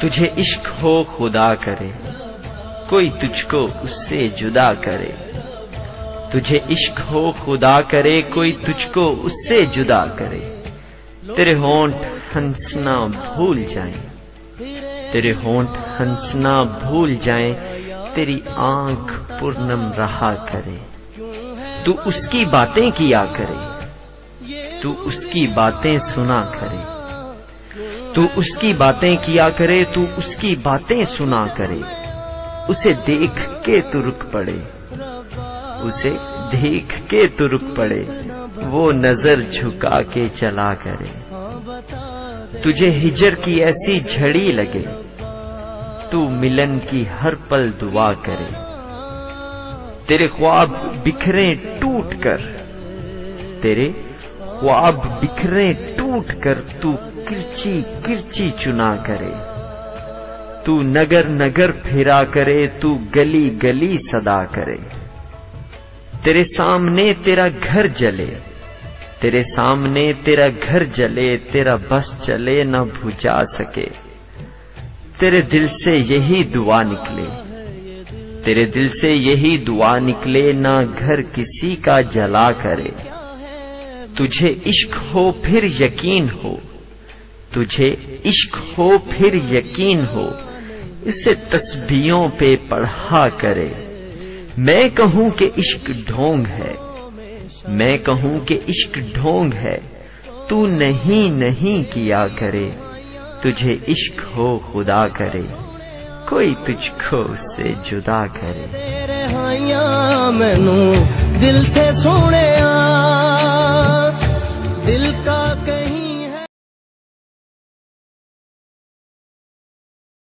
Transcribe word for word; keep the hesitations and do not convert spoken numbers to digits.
تجھے عشق ہو خدا کرے کوئی تجھ کو اس سے جدا کرے، تجھے عشق ہو خدا کرے کوئی تجھ کو اس سے جدا کرے، تیرے ہونٹ ہنسنا بھول جائیں، تیرے ہونٹ ہنسنا بھول جائیں، تیری آنکھ پرنم رہا کرے، تو اس کی باتیں کیا کرے، تو اس کی باتیں سنا کرے، تو اس کی باتیں کیا کرے، تو اس کی باتیں سنا کرے، اسے دیکھ کے تو رک پڑے، اسے دیکھ کے تو رک پڑے، وہ نظر جھکا کے چلا کرے، تجھے ہجر کی ایسی جھڑی لگے، تو ملن کی ہر پل دعا کرے، تیرے خواب بکھرے ٹوٹ کر، تیرے خواب بکھرے ٹوٹ کر، تو کرچی کرچی چنا کرے، تو نگر نگر پھرا کرے، تو گلی گلی صدا کرے، تیرے سامنے تیرا گھر جلے، تیرے سامنے تیرا گھر جلے، تیرا بس چلے نہ بجھا سکے، تیرے دل سے یہی دعا نکلے، تیرے دل سے یہی دعا نکلے، نہ گھر کسی کا جلا کرے، تجھے عشق ہو پھر یقین ہو، تجھے عشق ہو پھر یقین ہو، اسے تسبیحوں پہ پڑھا کرے، میں کہوں کہ عشق ڈھونگ ہے، میں کہوں کہ عشق ڈھونگ ہے، تو نہیں نہیں کیا کرے، تجھے عشق ہو خدا کرے کوئی تجھ کو اس سے جدا کرے۔ مینوں دل سے سونے دل کا کہیں